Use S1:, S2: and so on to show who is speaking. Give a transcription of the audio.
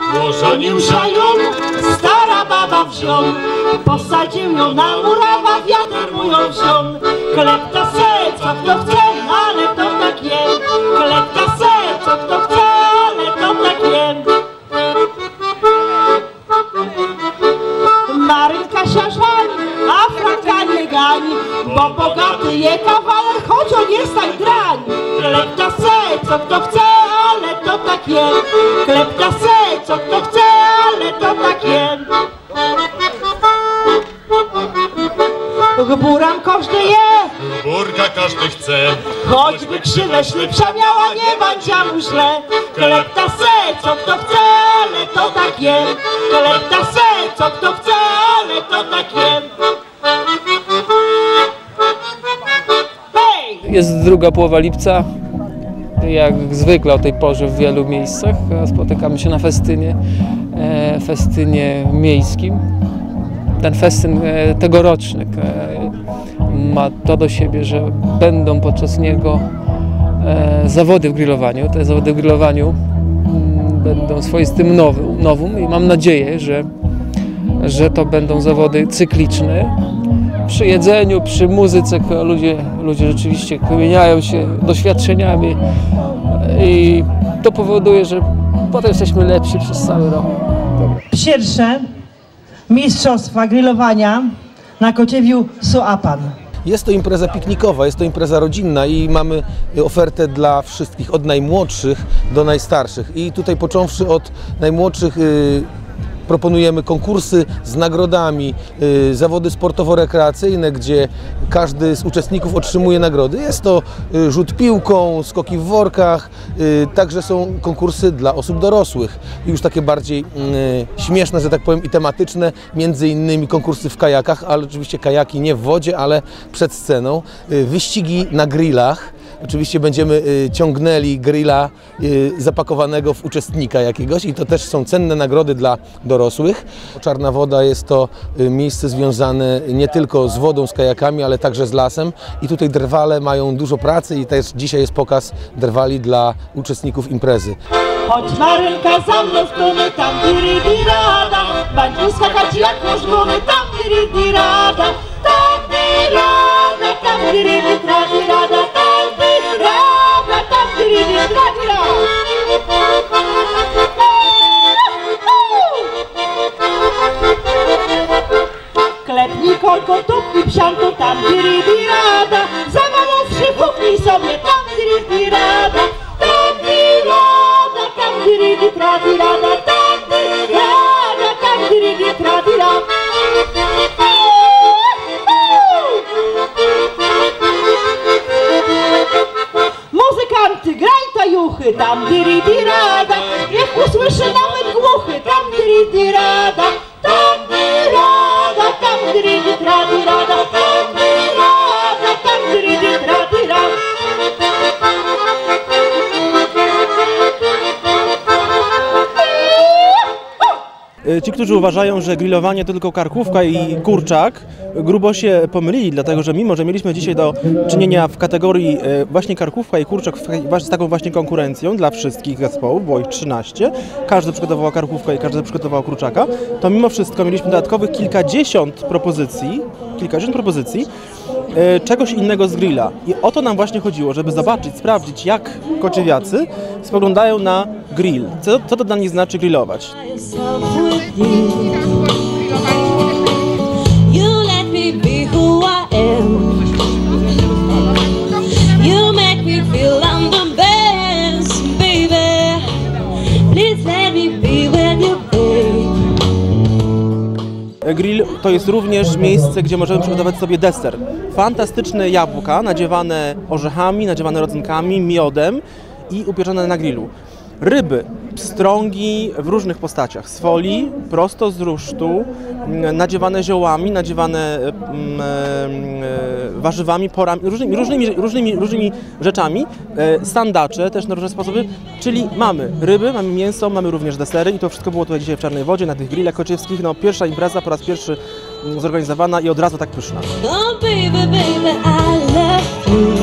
S1: Zanim zajon, stara baba wziął, posadził ją na murawa, wiatr mu ją wziął. Klepta se, co kto chce, ale to tak jest. Klepta se, co kto chce, ale to tak jest. Marynka się żali, a Franka nie gani, bo bogaty je kawaler, choć on jest tak drań. Klepta se, co kto chce, ale to tak jest. Klepta se, co kto chce, ale to tak jest. Buram każdy je,
S2: Burka każdy chce,
S1: choćby krzywe ślipsza miała, nie będzie mu źle. Klepta se, co kto chce, ale to tak jest. Klepta se, co kto chce, ale to tak jest. Hej!
S3: Jest druga połowa lipca, jak zwykle o tej porze w wielu miejscach. Spotykamy się na festynie miejskim. Ten festyn tegoroczny ma to do siebie, że będą podczas niego zawody w grillowaniu. Te zawody w grillowaniu będą swoistym nowum i mam nadzieję, że to będą zawody cykliczne. Przy jedzeniu, przy muzyce ludzie rzeczywiście wymieniają się doświadczeniami i to powoduje, że potem jesteśmy lepsi przez cały rok.
S4: Pierwsze mistrzostwa grillowania na Kociewiu Suapan.
S5: Jest to impreza piknikowa, jest to impreza rodzinna i mamy ofertę dla wszystkich, od najmłodszych do najstarszych. I tutaj począwszy od najmłodszych proponujemy konkursy z nagrodami, zawody sportowo-rekreacyjne, gdzie każdy z uczestników otrzymuje nagrody. Jest to rzut piłką, skoki w workach, także są konkursy dla osób dorosłych. Już takie bardziej śmieszne, że tak powiem, i tematyczne, między innymi konkursy w kajakach, ale oczywiście kajaki nie w wodzie, ale przed sceną. Wyścigi na grillach. Oczywiście będziemy ciągnęli grilla zapakowanego w uczestnika jakiegoś i to też są cenne nagrody dla dorosłych. Czarna Woda jest to miejsce związane nie tylko z wodą, z kajakami, ale także z lasem i tutaj drwale mają dużo pracy i też dzisiaj jest pokaz drwali dla uczestników imprezy.
S1: Chodź Marynka za mną w tuny, tam diri-di-rada, bańki skakać jak możgony, tam diri-di-rada, tam di-rada, tam diri-di-rada, tam di-rada, tam diri-di-rada. Klepnij kolką, tupnij psianką, tam diri-di-rada, zawalowszy puknij sobie, tam diri-di-rada, tam di-rada, tam diri-di-rada, tam di-rada, tam diri-di-rada. Muzykanty, graj tajuchy, tam diri-di-rada, niech usłyszy nawet głuchy, tam diri-di-rada, tam di-rada, tam diri-di-rada, tam di-rada, tam diri-di-rada.
S6: Ci, którzy uważają, że grillowanie to tylko karkówka i kurczak, grubo się pomylili, dlatego że mimo, że mieliśmy dzisiaj do czynienia w kategorii właśnie karkówka i kurczak z taką właśnie konkurencją dla wszystkich zespołów, było ich 13, każdy przygotował karkówkę i każdy przygotował kurczaka, to mimo wszystko mieliśmy dodatkowych kilkadziesiąt propozycji czegoś innego z grilla. I o to nam właśnie chodziło, żeby zobaczyć, sprawdzić, jak kociewiacy spoglądają na grill. Co to dla nich znaczy grillować. Grill to jest również miejsce, gdzie możemy przygotować sobie deser. Fantastyczne jabłka nadziewane orzechami, nadziewane rodzynkami, miodem i upieczone na grillu. Ryby, pstrągi w różnych postaciach, z folii, prosto z rusztu, nadziewane ziołami, nadziewane warzywami, porami, różnymi rzeczami, sandacze też na różne sposoby, czyli mamy ryby, mamy mięso, mamy również desery i to wszystko było tutaj dzisiaj w Czarnej Wodzie, na tych grillach kociewskich. No, pierwsza impreza, po raz pierwszy zorganizowana i od razu tak pyszna.
S7: Oh, baby, baby, I love you.